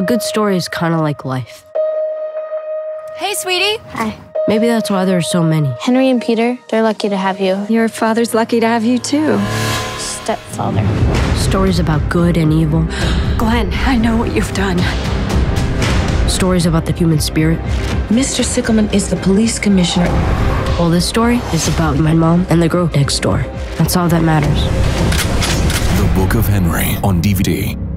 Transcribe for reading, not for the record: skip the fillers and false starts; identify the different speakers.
Speaker 1: A good story is kind of like life.
Speaker 2: Hey, sweetie.
Speaker 3: Hi.
Speaker 1: Maybe that's why there are so many.
Speaker 3: Henry and Peter, they're lucky to have you.
Speaker 2: Your father's lucky to have you, too.
Speaker 3: Stepfather.
Speaker 1: Stories about good and evil.
Speaker 2: Glenn, I know what you've done.
Speaker 1: Stories about the human spirit.
Speaker 4: Mr. Sickelman is the police commissioner.
Speaker 1: Well, this story is about my mom and the girl next door. That's all that matters.
Speaker 5: The Book of Henry on DVD.